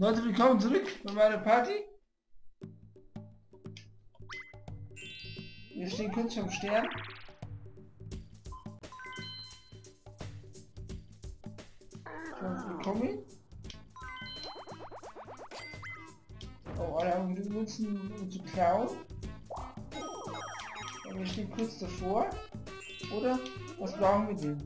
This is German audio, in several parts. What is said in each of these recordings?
Leute, willkommen zurück bei meiner Party. Wir stehen kurz vom Stern. Willkommen. Oh, alle haben genug Münzen, um zu klauen. Und wir stehen kurz davor. Oder? Was brauchen wir denn?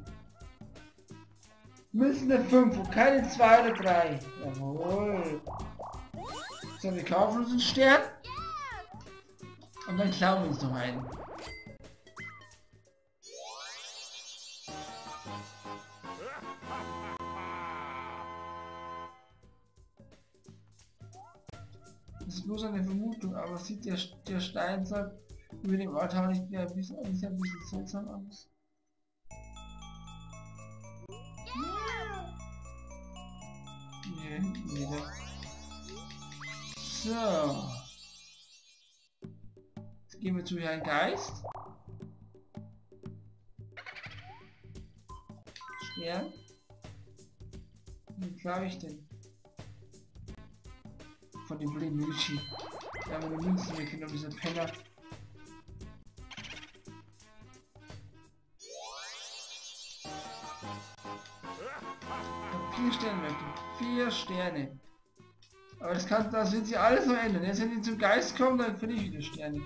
Münzen der 5 und keine 2 oder 3. Jawohl. So, wir kaufen uns einen Stern. Und dann klauen wir uns noch einen. Das ist bloß eine Vermutung, aber sieht der Steinsack über dem Altar nicht ein bisschen seltsam aus? Nee. So. Jetzt gehen wir zu Herrn Geist. Stern. Wie glaube ich denn? Von dem blöden Milchi. Da haben wir eine Münze weggenommen, dieser Penner. Ich hab 4 Sterne möchte. 4 Sterne. Aber das wird sich alles noch ändern. Jetzt wenn die zum Geist kommen, dann finde ich wieder Sterne.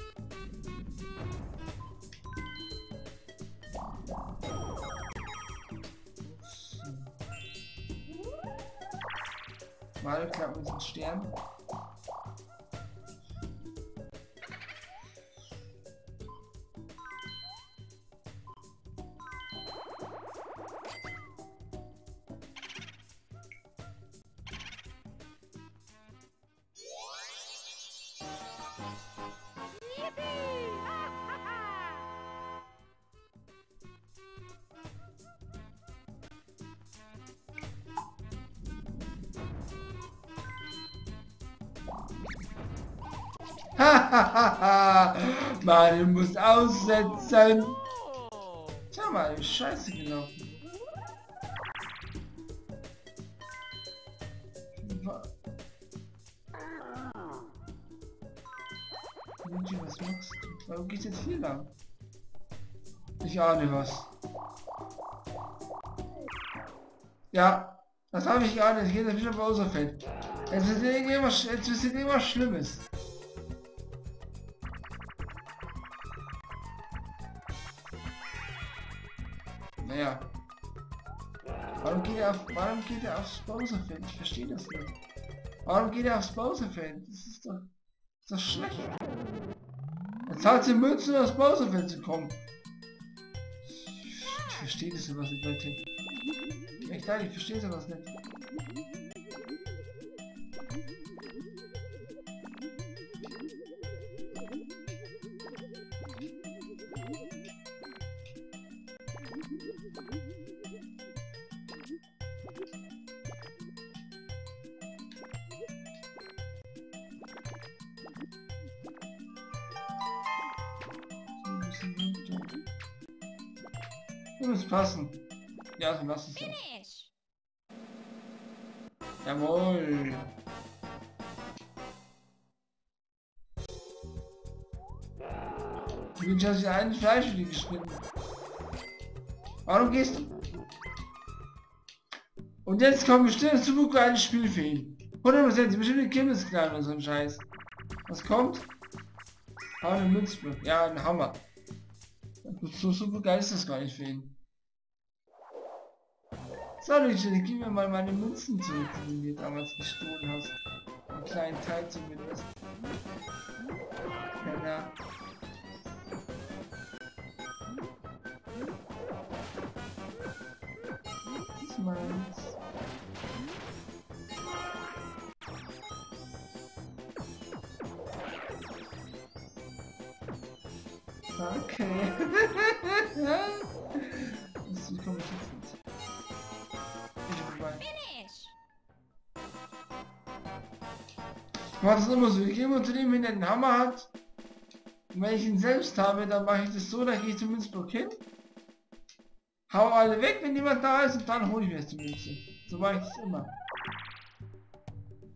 Mal klappen wir uns einen Stern. Mann, du musst aussetzen. Schau mal, ist scheiße gelaufen. Mensch, was machst du? Warum geht's jetzt hier lang? Ich ahne was. Ja, das habe ich geahnt. Jetzt geht das wieder bei Bowserfeld. Jetzt ist irgendwas Schlimmes. Naja. Warum geht er aufs Bowserfeld? Ich verstehe das nicht. Warum geht er aufs Bowserfeld? Das ist doch schlecht. Jetzt hat sie Münzen, um aufs Bowserfeld zu kommen. Ich verstehe das sowas nicht, Leute. Echt leid, ich verstehe sowas nicht. Das muss passen. Ja, dann lass es ja. Jawohl. Du hast ja einen Fleisch geschnitten. Warum gehst du? Und jetzt kommt bestimmt super geiles Spiel für ihn. 100% bestimmt eine Kirmesknall oder so ein Scheiß. Was kommt? Hau eine Münze. Ja, ein Hammer. So super geil ist das gar nicht für ihn. So Leute, gib mir mal meine Münzen zurück, die du mir damals gestohlen hast. Einen kleinen Teil zumindest. Ja. Das ist meins. Okay. Das komme ich jetzt nicht. Ich mache das immer so, ich gehe immer zu dem, wenn der den Hammer hat. Und wenn ich ihn selbst habe, dann mache ich das so, da gehe ich zum Münzblock hin. Hau alle weg, wenn jemand da ist, und dann hole ich mir jetzt die Münze. So mache ich es immer.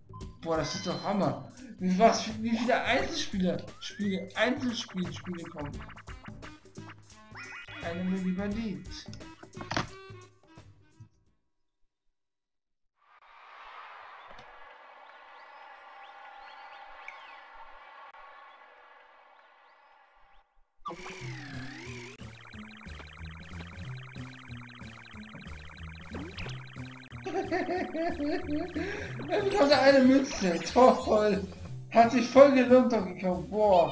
Boah, das ist doch Hammer. Wie viele Einzelspiele kommen? Eine mir lieber liebt. Er bekommt eine Münze. Toll. Hat sich voll gelohnt gekauft. Boah.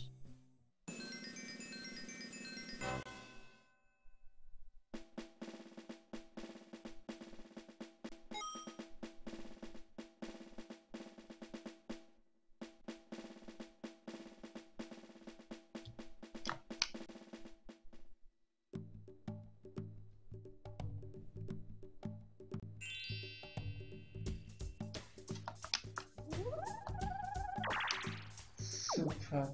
Super.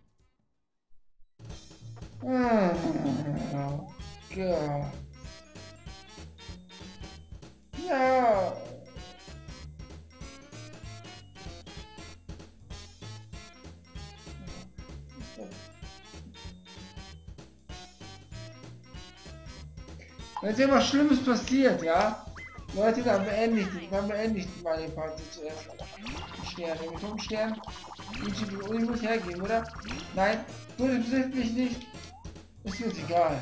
Oh Gott. Ja. Wenn jetzt irgendwas Schlimmes passiert, ja? Leute, dann beende ich meine Party zuerst. Stern, den Atomstern. Ich muss hergeben, oder? Nein, du betrifft mich nicht. Ist mir egal.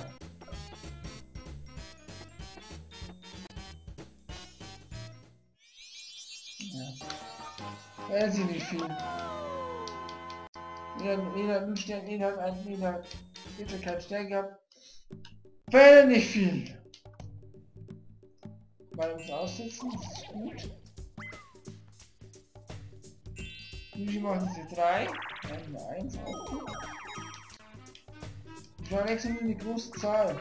Ja. Werden sie nicht viel. Jeder hat einen Stern, jeder hat keinen Stern gehabt. Werden nicht viel. Mal uns aussitzen, das ist gut. Luigi macht jetzt 3. Eine 1, auch gut. Ich verwechsel nur die große Zahl.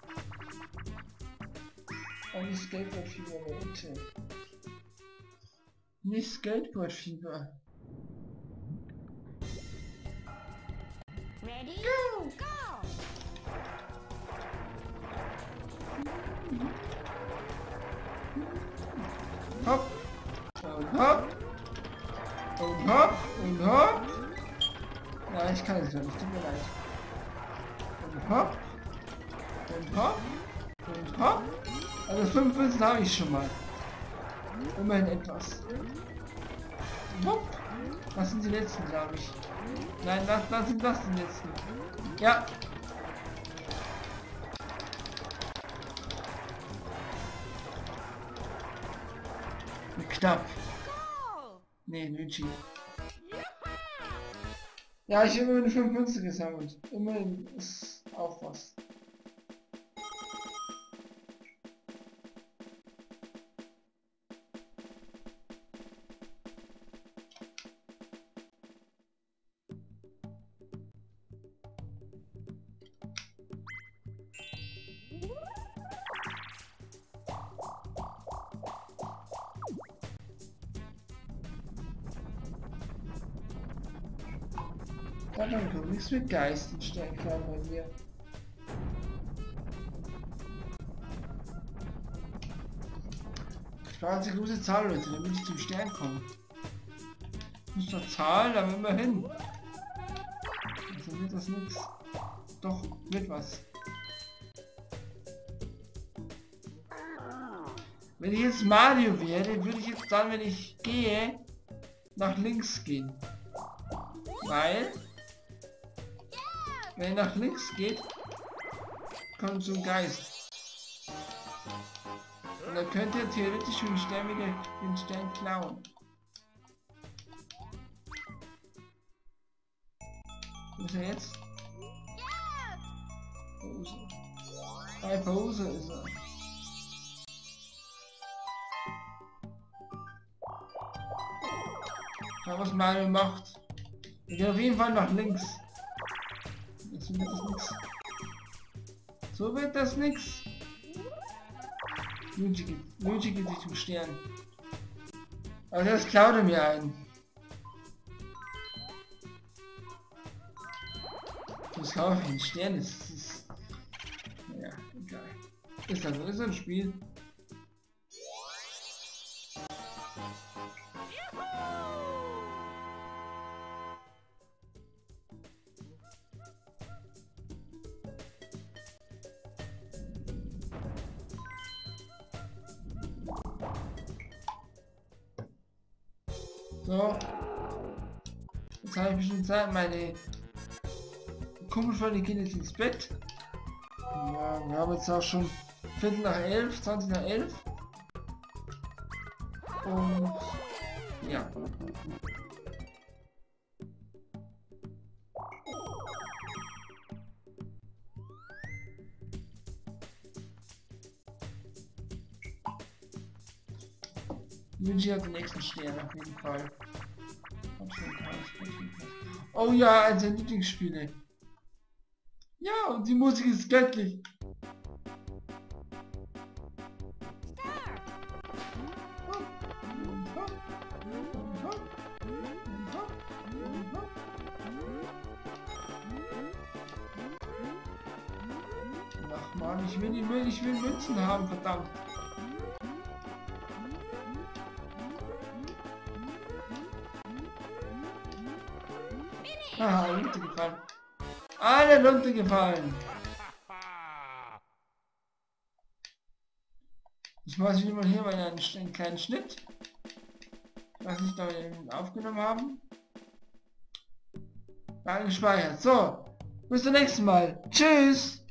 Und nicht Skateboard-Fieber, bitte. Nicht Skateboard-Fieber. Ready? Go! Go! Hopp. Und hopp. Und hopp. Und hopp. Nein, ich kann es nicht, tut mir leid. Und hopp. Und hopp. Und hopp. Also 5 Münzen habe ich schon mal. Immerhin etwas. Hopp. Was sind die letzten, glaube ich? Nein, das sind das die letzten. Ja. Knapp. Nee, Luigi. Ja, ich habe immerhin 5 Münzen gesammelt. Immerhin ist auch was. Da kommt nichts mit Geistenstärke bei mir. Ich brauche eine große Zahl, Leute, damit ich zum Stern komme. Ich muss doch zahlen, aber immerhin. Also wird das nichts. Doch, wird was. Wenn ich jetzt Mario wäre, würde ich jetzt dann, wenn ich gehe, nach links gehen. Weil, wenn er nach links geht, kommt so ein Geist. Und dann könnte er theoretisch den Stern wieder den Stern klauen. Wo ist er jetzt? Pose. Bei Pose ist er. Schau, was Mario macht. Er geht auf jeden Fall nach links. So wird das nix. So wird das nix. Luigi geht sich zum Stern. Aber das klaut er mir ein. Das kaufe ich einen Stern. Ist ja, egal. Ist also ist ein Spiel. Juhu! So. Jetzt habe ich bestimmt Zeit, meine Kumpelfreunde gehen jetzt ins Bett. Ja, wir haben jetzt auch schon 11:15, 20:11. Und ja. Wünsche ich auf den nächsten Stern auf jeden Fall. Oh ja, eins der Lieblingsspiele. Ja, und die Musik ist göttlich. Ach man, ich will Münzen haben, verdammt. Ah, runtergefallen. Alle runtergefallen. Ich mache wieder mal hier mal einen kleinen Schnitt. Was ich da aufgenommen haben. Dann gespeichert. So, bis zum nächsten Mal. Tschüss.